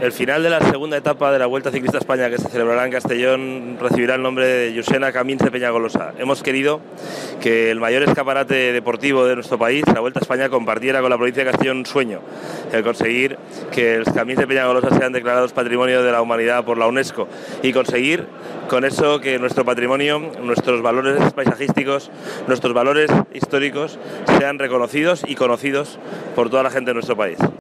El final de la segunda etapa de la Vuelta Ciclista a España, que se celebrará en Castellón, recibirá el nombre de Llucena Camins de Peñagolosa. Hemos querido que el mayor escaparate deportivo de nuestro país, la Vuelta a España, compartiera con la provincia de Castellón un sueño, el conseguir que los Camins de Peñagolosa sean declarados Patrimonio de la Humanidad por la UNESCO y conseguir con eso que nuestro patrimonio, nuestros valores paisajísticos, nuestros valores históricos sean reconocidos y conocidos por toda la gente de nuestro país.